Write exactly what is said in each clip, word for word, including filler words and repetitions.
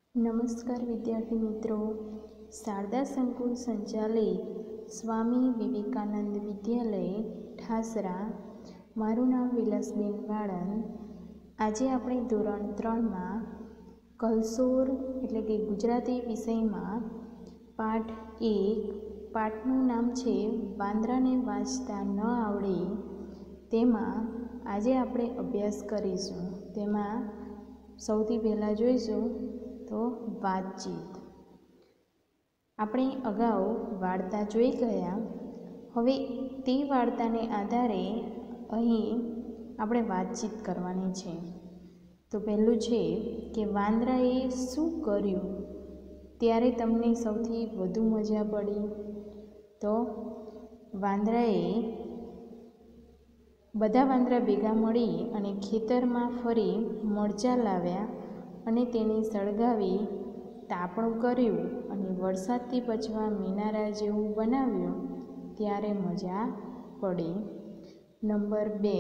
નમસ્કાર વિદ્યાર્થી મિત્રો, શારદા સંકુલ સંચાલિત સ્વામી વિવેકાનંદ વિદ્યાલય ઠાસરા. મારું નામ વિલાસબેન વાળંદ. આજે આપણે ધોરણ ત્રણમાં કલસોર એટલે કે ગુજરાતી વિષયમાં પાઠ એક, પાઠનું નામ છે વાંદરાને વાંચતા ન આવડે. તેમાં આજે આપણે અભ્યાસ કરીશું. તેમાં સૌથી પહેલાં જોઈશું તો વાતચીત. આપણે અગાઉ વાર્તા જોઈ ગયા. હવે તે વાર્તાને આધારે અહીં આપણે વાતચીત કરવાની છે. તો પહેલું છે કે વાંદરાએ શું કર્યું ત્યારે તમને સૌથી વધુ મજા પડી? તો વાંદરાએ બધા વાંદરા ભેગા મળી અને ખેતરમાં ફરી મરચાં લાવ્યા અને તેને સળગાવી તાપણું કર્યું અને વરસાદથી બચવા મિનારા જેવું બનાવ્યું ત્યારે મજા પડી. નંબર બે,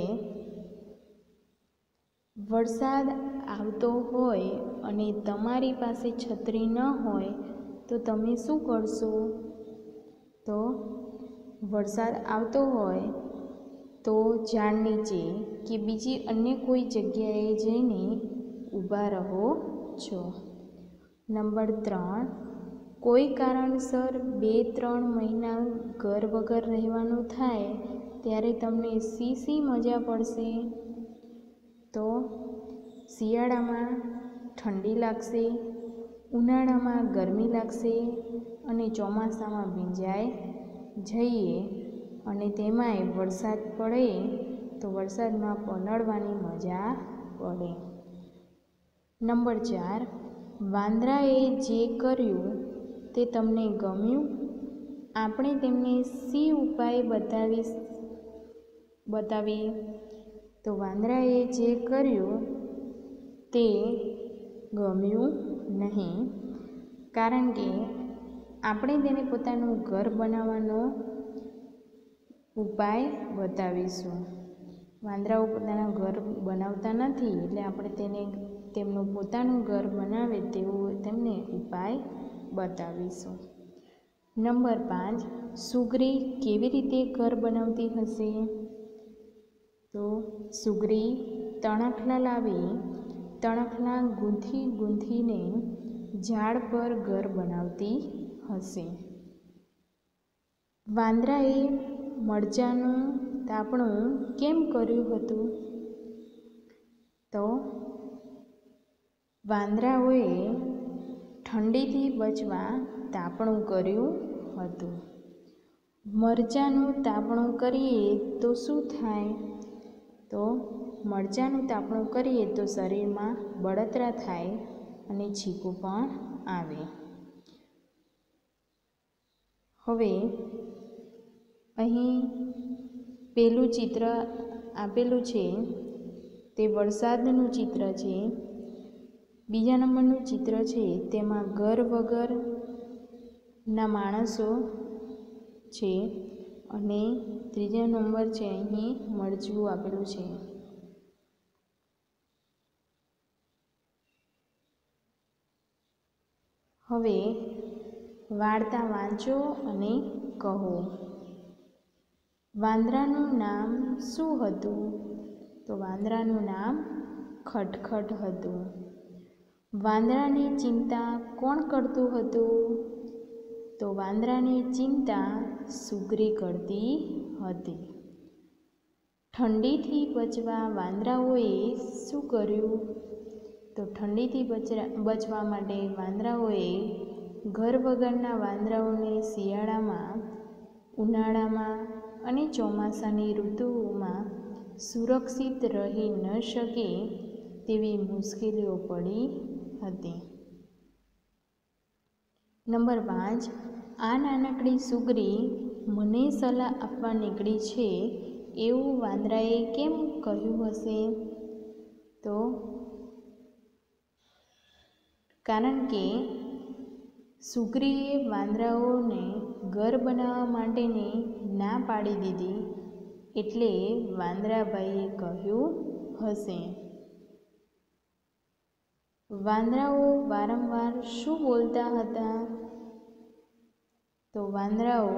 વરસાદ આવતો હોય અને તમારી પાસે છત્રી ન હોય તો તમે શું કરશો? તો વરસાદ આવતો હોય તો ઝાડ નીચે કે બીજી અન્ય કોઈ જગ્યાએ જઈને ઊભા રહો છો. નંબર ત્રણ, કોઈ કારણસર બે ત્રણ મહિના ઘર વગર રહેવાનું થાય ત્યારે તમને શી શી મજા પડશે? તો શિયાળામાં ઠંડી લાગશે, ઉનાળામાં ગરમી લાગશે અને ચોમાસામાં ભીંજાઈ જઈએ અને તેમાંય વરસાદ પડે તો વરસાદમાં પલળવાની મજા પડે. નંબર ચાર, વાંદરાએ જે કર્યું તે તમને ગમ્યું? આપણે તેમને શી ઉપાય બતાવી બતાવીએ તો વાંદરાએ જે કર્યું તે ગમ્યું નહીં, કારણ કે આપણે તેને પોતાનું ઘર બનાવવાનો ઉપાય બતાવીશું. વાંદરાઓ પોતાના ઘર બનાવતા નથી એટલે આપણે તેને તેમનું પોતાનું ઘર બનાવે તેવો તેમને ઉપાય બતાવીશું. નંબર પાંચ, સુગ્રી કેવી રીતે ઘર બનાવતી હશે? તો સુગ્રી તણખલા લાવી તણખલા ગૂંથી ગૂંથીને ઝાડ પર ઘર બનાવતી હશે. વાંદરાએ મરચાંનું તાપણું કેમ કર્યું હતું? તો વાંદરાઓએ ઠંડીથી બચવા તાપણું કર્યું હતું. મરચાંનું તાપણું કરીએ તો શું થાય? તો મરચાંનું તાપણું કરીએ તો શરીરમાં બળતરા થાય અને છીંકું પણ આવે. હવે અહીં પેલું ચિત્ર આપેલું છે તે વરસાદનું ચિત્ર છે. બીજા નંબરનું ચિત્ર છે તેમાં ઘર વગરના માણસો છે અને ત્રીજા નંબર છે અહીં મરચું આપેલું છે. હવે વાર્તા વાંચો અને કહો. વાંદરાનું નામ શું હતું? તો વાંદરાનું નામ ખટખટ હતું. વાંદરાની ચિંતા કોણ કરતું હતું? તો વાંદરાની ચિંતા સુગ્રી કરતી હતી. ઠંડીથી બચવા વાંદરાઓએ શું કર્યું? તો ઠંડીથી બચવા માટે વાંદરાઓએ ઘર વગરના વાંદરાઓને શિયાળામાં, ઉનાળામાં અને ચોમાસાની ઋતુઓમાં સુરક્ષિત રહી ન શકે તેવી મુશ્કેલીઓ પડી હતી. નંબર પાંચ, આ નાનકડી સુગ્રી મને સલાહ આપવા નીકળી છે એવું વાંદરાએ કેમ કહ્યું હશે? તો કારણ કે સુગ્રીએ વાંદરાઓને ઘર બનાવવા માટેની ના પાડી દીધી એટલે વાંદરાભાઈએ કહ્યું હશે. વાંદરાઓ વારંવાર શું બોલતા હતા? તો વાંદરાઓ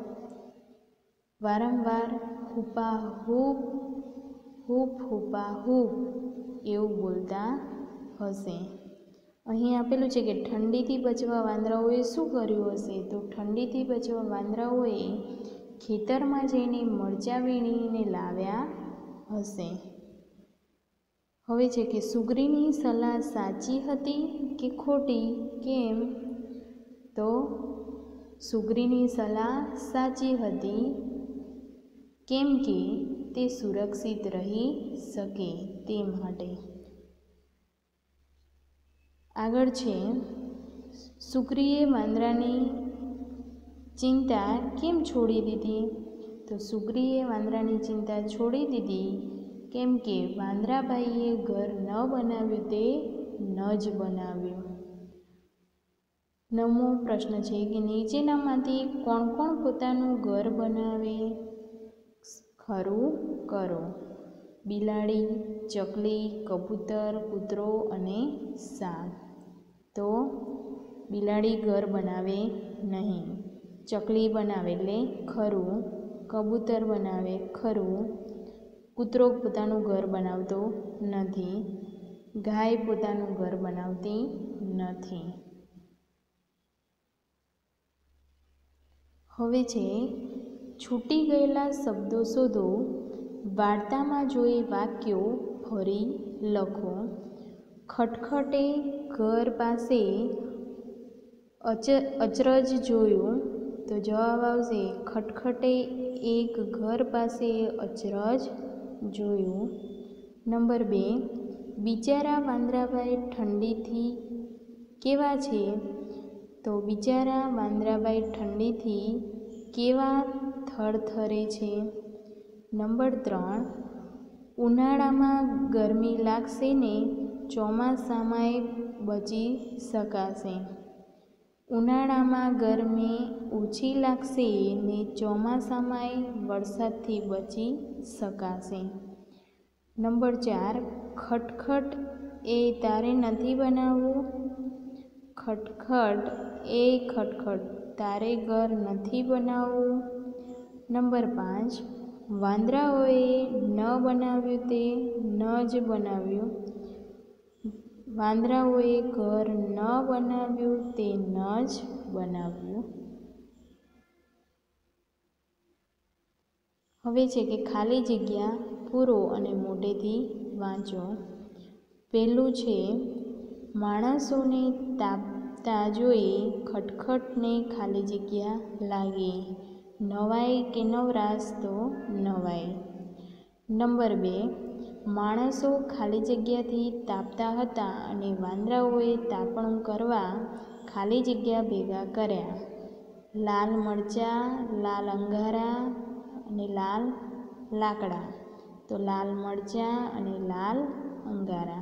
વારંવાર હુપા હૂપ, હૂપ હુપા હૂપ એવું બોલતા હશે. અહીં આપેલું છે કે ઠંડીથી બચવા વાંદરાઓએ શું કર્યું હશે? તો ઠંડીથી બચવા વાંદરાઓએ ખેતરમાં જઈને મરચાં વીણીને લાવ્યા હશે. હવે છે કે સુગ્રીની સલાહ સાચી હતી કે ખોટી? કેમ? તો સુગ્રીની સલાહ સાચી હતી, કેમ કે તે સુરક્ષિત રહી શકે તે માટે. આગળ છે, સુગ્રીએ વાંદરાની ચિંતા કેમ છોડી દીધી? તો સુગ્રીએ વાંદરાની ચિંતા છોડી દીધી કેમ કે વાંદરાભાઈએ ઘર ન બનાવ્યું તે ન જ બનાવ્યું. નવમો પ્રશ્ન છે કે નીચેનામાંથી કોણ કોણ પોતાનું ઘર બનાવે? ખરું કરો. બિલાડી, ચકલી, કબૂતર, કૂતરો અને સાપ. તો બિલાડી ઘર બનાવે નહીં. ચકલી બનાવે એટલે ખરું. કબૂતર બનાવે ખરું. કૂતરો પોતાનું ઘર બનાવતો નથી. ગાય પોતાનું ઘર બનાવતી નથી. હવે છે છૂટી ગયેલા શબ્દો શોધો. વાર્તામાં જોઈ વાક્યો ફરી લખો. ખટખટે ઘર પાસે અચ અચરજ જોયું. તો જવાબ આવશે ખટખટે એક ઘર પાસે અચરજ જોયું. નંબર બે, બિચારા વાંદરાભાઈ ઠંડીથી કેવા છે? તો બિચારા વાંદરાભાઈ ઠંડીથી કેવા થરથરે છે? નંબર ત્રણ, ઉનાળામાં ગરમી લાગશે ને ચોમાસામાંય બચી શકાશે. ઉનાળામાં ગરમી ઓછી લાગશે ને ચોમાસામાંય વરસાદથી બચી શકાશે. નંબર ચાર, ખટખટ એ તારે નથી બનાવવું. ખટખટ એ ખટખટ તારે ઘર નથી બનાવવું. નંબર પાંચ, વાંદરાઓએ ન બનાવ્યું તે ન જ બનાવ્યું. વાંદરાઓએ ઘર ન બનાવ્યું તે ન જ બનાવ્યું. હવે છે કે ખાલી જગ્યા પૂરો અને મોટેથી વાંચો. પહેલું છે, માણસોને તાપતા જોઈ ખટખટને ખાલી જગ્યા લાગી. નવાઈ કે નવરાશ? તો નવાઈ. નંબર બે, માણસો ખાલી જગ્યાથી તાપતા હતા અને વાંદરાઓએ તાપણું કરવા ખાલી જગ્યા ભેગા કર્યા. લાલ મરચાં, લાલ અંગારા અને લાલ લાકડા. તો લાલ મરચાં અને લાલ અંગારા.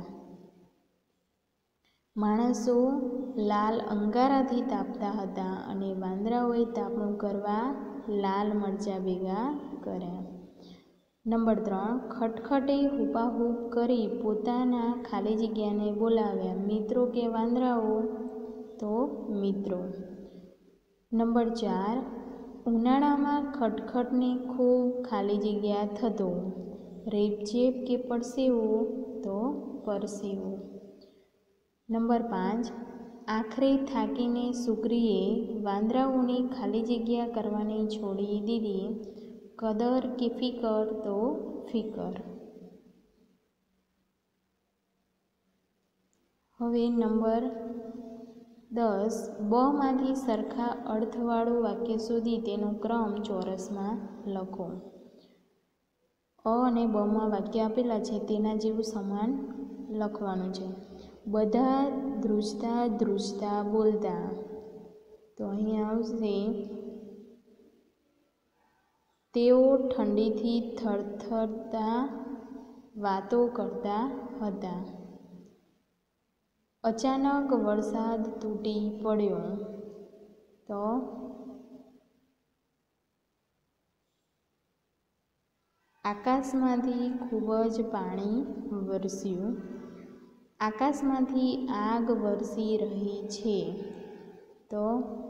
માણસો લાલ અંગારાથી તાપતા હતા અને વાંદરાઓએ તાપણું કરવા લાલ મરચાં ભેગા કર્યા. નંબર ત્રણ, ખટખટે હુપાહુપ કરી પોતાના ખાલી જગ્યાને બોલાવ્યા. મિત્રો કે વાંદરાઓ? તો મિત્રો. નંબર ચાર, ઉનાળામાં ખટખટને ખૂબ ખાલી જગ્યા થતો. રેબઝેબ કે પરસેવો? તો પરસેવો. નંબર પાંચ, આખરે થાકીને સુગ્રીએ વાંદરાઓની ખાલી જગ્યા કરવાની છોડી દીધી. કદર કે ફિકર? તો ફિકર. હવે નંબર દસ, બ માંથી સરખા અર્થવાળું વાક્ય શોધી તેનો ક્રમ ચોરસમાં લખો. અ અને બ માં વાક્ય આપેલા છે તેના જેવું સમાન લખવાનું છે. બધા ધ્રુજતા ધ્રુજતા બોલતા. તો અહીંયા આવશે તેઓ ઠંડીથી થરથરતા વાતો કરતા હતા. અચાનક વરસાદ તૂટી પડ્યો. તો આકાશમાંથી ખૂબ જ પાણી વરસ્યું. આકાશમાંથી આગ વરસી રહી છે. તો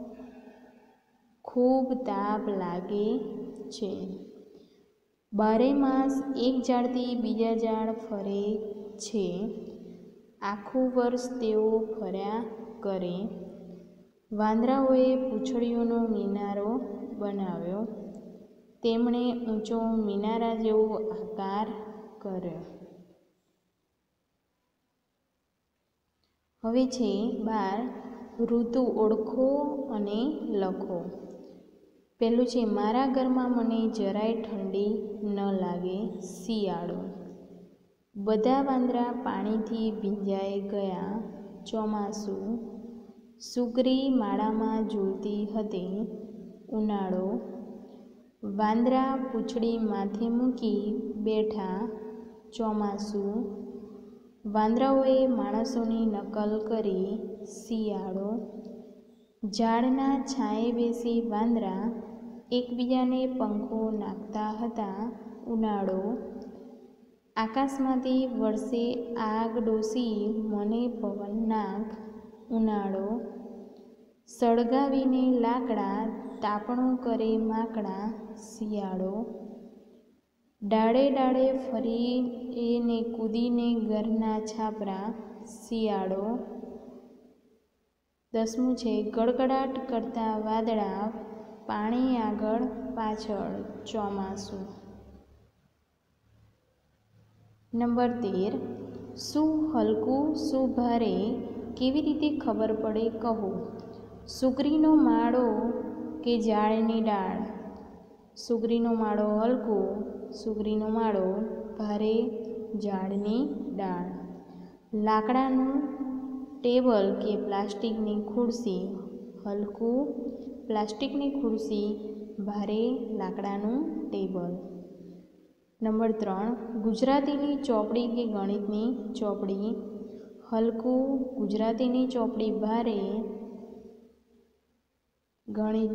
ખૂબ તાપ લાગે છે. બારે માસ એક ઝાડથી બીજા ઝાડ ફરે છે. આખું વર્ષ તેઓ ફર્યા કરે. વાંદરાઓએ પૂંછડીઓનો મિનારો બનાવ્યો. તેમણે ઊંચો મિનારા જેવો આકાર કર્યો. હવે છે બાર, ઋતુ ઓળખો અને લખો. પહેલું છે, મારા ઘરમાં મને જરાય ઠંડી ન લાગે. શિયાળો. બધા વાંદરા પાણીથી ભીંજાઈ ગયા. ચોમાસું. સુગ્રી માળામાં ઝૂલતી હતી. ઉનાળો. વાંદરા પૂંછડી માથે મૂકી બેઠા. ચોમાસું. વાંદરાઓએ માણસોની નકલ કરી. શિયાળો. ઝાડના છાંયે બેસી વાંદરા એકબીજાને પંખો નાખતા હતા. ઉનાળો. આકાશમાંથી વરસે આગ ડોસી મને પવન નાખ. ઉનાળો. સળગાવીને લાકડા તાપણું કરે માકડા. શિયાળો. ડાળે ડાળે ફરીને કૂદીને ઘરના છાપરા. શિયાળો. દસમું છે, ગડગડાટ કરતા વાદળા પાણી આગળ પાછળ. ચોમાસું. નંબર તેર, શું હલકું શું ભારે કેવી રીતે ખબર પડે કહો. સુગરીનો માળો કે ઝાડની ડાળ. સુગરીનો માળો હલકો, સુગરીનો માળો ભારે, ઝાડની ડાળ. લાકડાનું ટેબલ કે પ્લાસ્ટિકની ખુરશી. હલકું, પ્લાસ્ટિકની ખુરશી ભારે, લાકડાનું ટેબલ. નંબર ત્રણ, ગુજરાતીની ચોપડી કે ગણિતની ચોપડી. હલકું, ગુજરાતીની ચોપડી ભારે, ગણિત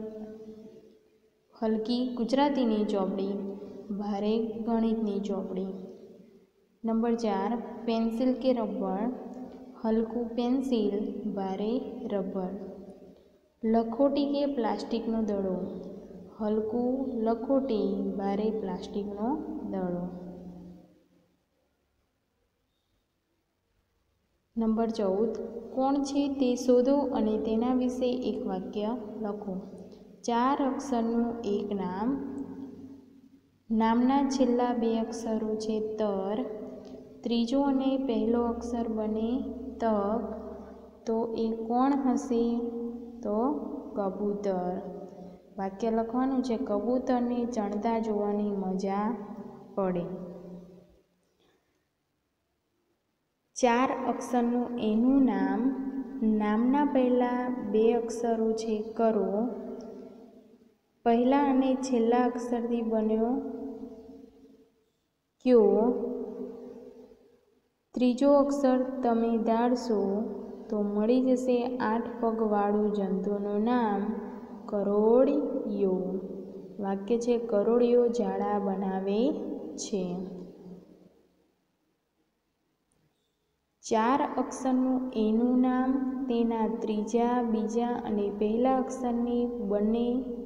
હલકી ગુજરાતીની ચોપડી ભારે, ગણિતની ચોપડી. નંબર ચાર, પેન્સિલ કે રબર. હલકું પેન્સિલ, ભારે રબર. લખોટી કે પ્લાસ્ટિકનો દડો. હલકું લખોટી, ભારે પ્લાસ્ટિકનો દડો. નંબર ચૌદ, કોણ છે તે શોધો અને તેના વિશે એક વાક્ય લખો. ચાર અક્ષરનું એક નામ. નામના છેલ્લા બે અક્ષરો છે તર. ત્રીજો અને પહેલો અક્ષર બને તક. તો એ કોણ હશે? તો કબૂતર. વાક્ય લખવાનું છે, કબૂતરને ચણતા જોવાની મજા પડે. ચાર અક્ષરનું એનું નામ. નામના પહેલા બે અક્ષરો છે કરો. પહેલા અને છેલ્લા અક્ષરથી બન્યો ક્યો. ત્રીજો અક્ષર તમે દાળશો તો મળી જશે આઠ પગવાળું જંતુનું નામ કરોળિયો. વાક્ય છે, કરોળિયો જાળા બનાવે છે. ચાર અક્ષરનું એનું નામ. તેના ત્રીજા, બીજા અને પહેલા અક્ષરની બંને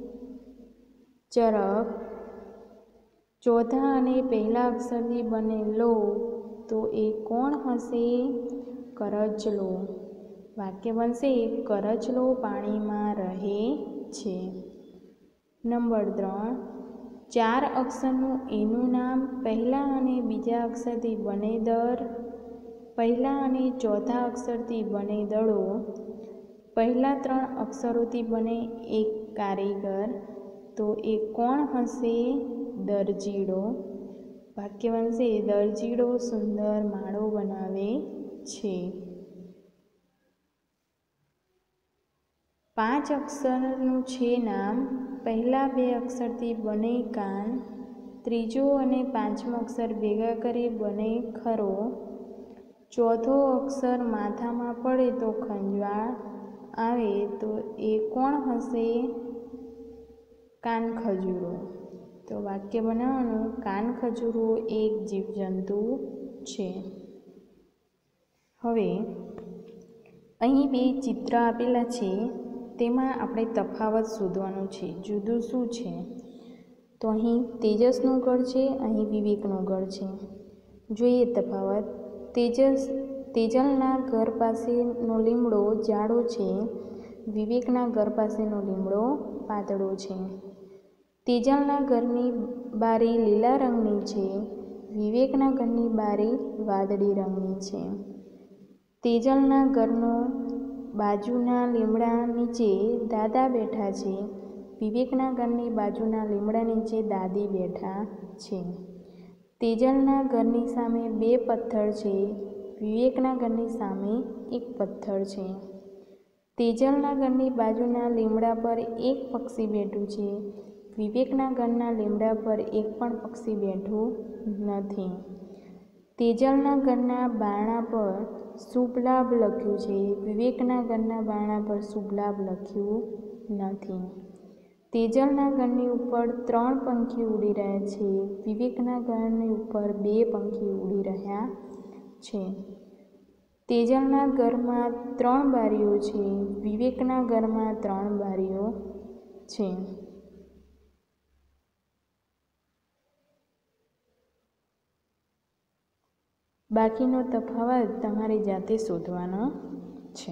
ચરક. ચોથા અને પહેલા અક્ષરથી બને લો તો એ કોણ હશે? કરચલો. વાક્ય બનશે, કરચલો પાણીમાં રહે છે. નંબર ત્રણ, ચાર અક્ષરનું એનું નામ. પહેલા અને બીજા અક્ષરથી બને દર. પહેલા અને ચોથા અક્ષરથી બને દડો. પહેલા ત્રણ અક્ષરોથી બને એક કારીગર. તો એ કોણ હશે? દરજીડો. વાક્ય બનશે, દરજીડો સુંદર માળો બનાવે છે. પાંચ અક્ષરનું છે નામ. પહેલા બે અક્ષરથી બને કાન. ત્રીજો અને પાંચમો અક્ષર ભેગા કરી બને ખરો. ચોથો અક્ષર માથામાં પડે તો ખંજવાળ આવે. તો એ કોણ હશે? કાનખજૂરો. તો વાક્ય બનાવવાનું, કાનખજૂરો એક જીવજંતુ છે. હવે અહીં બે ચિત્ર આપેલા છે, તેમાં આપણે તફાવત શોધવાનું છે. જુદું શું છે? તો અહીં તેજસનું ઘર છે, અહીં વિવેકનું ઘર છે. જોઈએ તફાવત. તેજસ તેજલના ઘર પાસેનો લીમડો જાડો છે, વિવેકના ઘર પાસેનો લીમડો પાતળો છે. તેજલના ઘરની બારી લીલા રંગની છે, વિવેકના ઘરની બારી વાદળી રંગની છે. તેજલના ઘરનો બાજુના લીમડા નીચે દાદા બેઠા છે, વિવેકના ઘરની બાજુના લીમડા નીચે દાદી બેઠા છે. તેજલના ઘરની સામે બે પથ્થર છે, વિવેકના ઘરની સામે એક પથ્થર છે. તેજલના ઘરની બાજુના લીમડા પર એક પક્ષી બેઠું છે, વિવેકના ઘરના લીમડા પર એક પણ પક્ષી બેઠું નથી. તેજલના ઘરના બારણા પર શુભ લાભ લખ્યું છે, વિવેકના ઘરના બારણા પર શુભ લાભ લખ્યું નથી. તેજલના ઘરની ઉપર ત્રણ પંખી ઉડી રહ્યા છે, વિવેકના ઘરની ઉપર બે પંખી ઉડી રહ્યા છે. તેજલના ઘરમાં ત્રણ બારીઓ છે, વિવેકના ઘરમાં ત્રણ બારીઓ છે. બાકીનો તફાવત તમારે જાતે શોધવાનો છે.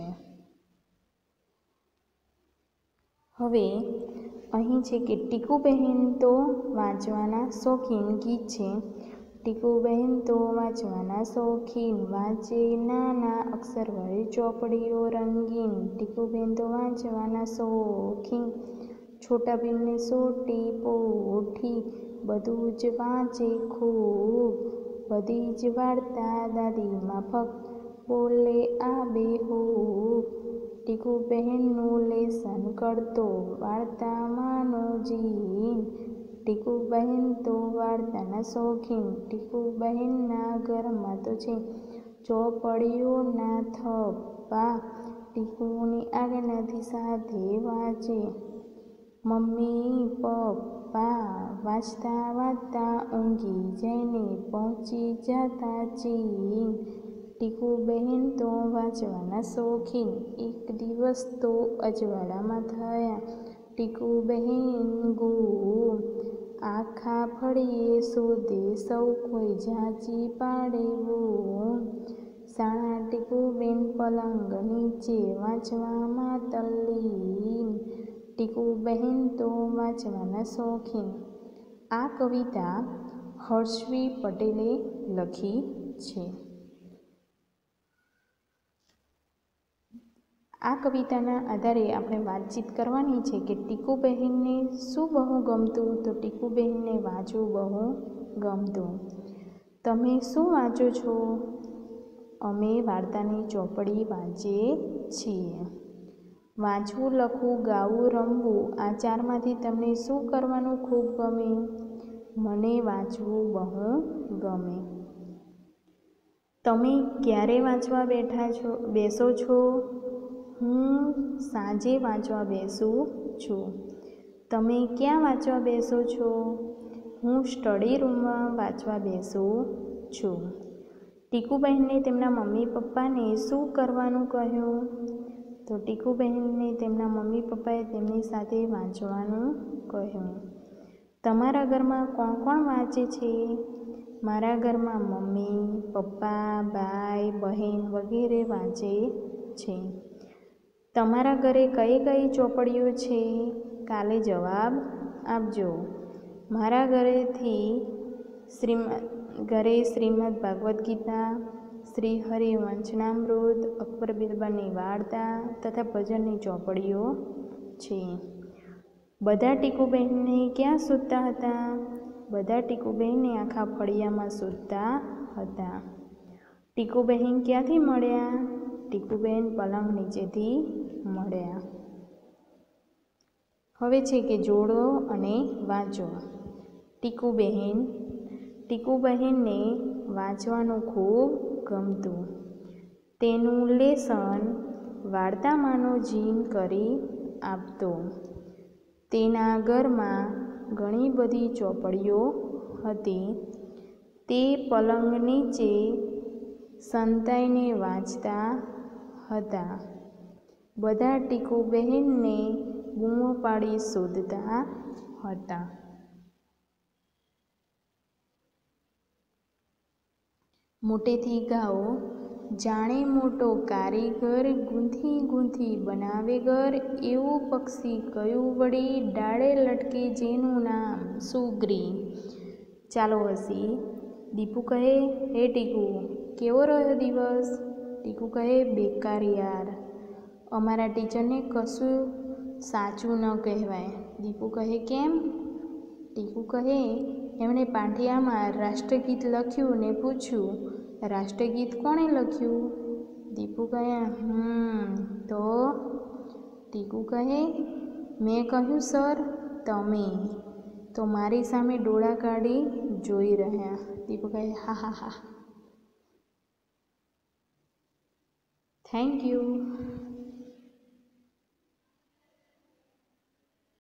હવે અહીં છે કે ટીકુબહેન તો વાંચવાના શોખીન. ગીત છે. ટીકુબહેન તો વાંચવાના શોખીન, વાંચે નાના અક્ષરવાળી ચોપડીઓ રંગીન. ટીકુબહેન તો વાંચવાના શોખીન, છોટા ભીમને સોટી પોઠી, બધું જ વાંચે ખૂબ, બધી જ વાર્તા દાદી માફક બોલે આ બેહૂબ. ટીકુબહેનનું લેસન કરતો વાર્તામાંનો જીન, ટીકુબહેન તો વાર્તાના શોખીન. ટીકુબહેનના ઘરમાં તો છે ચોપડીઓના થપ્પા, ટીકુની આજ્ઞાથી સાથે વાંચે મમ્મી પપ્પા. વાંચતા વાંચતા ઊંઘી જઈને પહોંચી જતા ચીન, ટીકુબહેન તો વાંચવાના શોખીન. એક દિવસ તો અજવાળામાં થયા ટીકુબહેન ગુમ, આખા ફળીએ શોધે સૌ કોઈ ઝાંચી પાડે બૂમ. શાણા ટીકુબેન પલંગ નીચે વાંચવામાં તલ્લીન, ટીકુબહેન તો વાંચવાના શોખીન. આ કવિતા હર્ષવી પટેલે લખી છે. આ કવિતાના આધારે આપણે વાતચીત કરવાની છે કે ટીકુબહેનને શું બહુ ગમતું? તો ટીકુબહેનને વાંચવું બહુ ગમતું. તમે શું વાંચો છો? અમે વાર્તાની ચોપડી વાંચીએ છીએ. વાંચવું, લખવું, ગાવું, રમવું આ ચારમાંથી તમને શું કરવાનું ખૂબ ગમે? મને વાંચવું બહુ ગમે. તમે ક્યારે વાંચવા બેઠા છો બેસો છો? હું સાંજે વાંચવા બેસું છું. તમે ક્યાં વાંચવા બેસો છો? હું સ્ટડી રૂમમાં વાંચવા બેસું છું. ટીકુબહેનને તેમના મમ્મી પપ્પાને શું કરવાનું કહ્યું? તો ટીકુબહેનને તેમના મમ્મી પપ્પાએ તેમની સાથે વાંચવાનું કહ્યું. તમારા ઘરમાં કોણ કોણ વાંચે છે? મારા ઘરમાં મમ્મી, પપ્પા, ભાઈ, બહેન વગેરે વાંચે છે. તમારા ઘરે કઈ કઈ ચોપડીઓ છે? કાલે જવાબ આપજો. મારા ઘરેથી શ્રીમદ ઘરે શ્રીમદ ભાગવદ્ ગીતા, શ્રી હરિવંશનામૃત, અકબર બિરબલની વાર્તા તથા ભજનની ચોપડીઓ છે. બધા ટીકુબહેનને ક્યાં સૂતા હતા? બધા ટીકુબહેનને આખા ફળિયામાં સૂતા હતા. ટીકુબહેન ક્યાંથી મળ્યા? ટીકુબહેન પલંગ નીચેથી મળ્યા. હવે છે કે જોડો અને વાંચો. ટીકુબહેન ટીકુબહેનને વાંચવાનું ખૂબ ગમતું. તેનું લેસન વાર્તામાંનો જીન કરી આપતો. તેના ઘરમાં ઘણી બધી ચોપડીઓ હતી. તે પલંગ નીચે સંતાઈને વાંચતા હતા. બધા ટીકુબહેનને બૂમો પાડી શોધતા હતા. મોટેથી ગાઓ. જાણે મોટો કારીગર ગૂંથી ગૂંથી બનાવે ઘર, એવું પક્ષી કયું વળી ડાળે લટકે જેનું નામ સુગ્રી. ચાલો હસી. દીપુ કહે, હે ટીકુ, કેવો રહ્યો દિવસ? ટીકુ કહે, બેકાર યાર, અમારા ટીચરને કશું સાચું ન કહેવાય. દીપુ કહે, કેમ? ટીકુ કહે, એમણે પાટિયામાં રાષ્ટ્રગીત લખ્યું ને પૂછ્યું, રાષ્ટ્રગીત કોણે લખ્યું? દીપુ કહે, હમ તો? ટીકુ કહે, મેં કહ્યું સર, તમે. તો મારી સામે ડોળા કાઢી જોઈ રહ્યા. દીપુ કહે, હા હા હા. Thank you.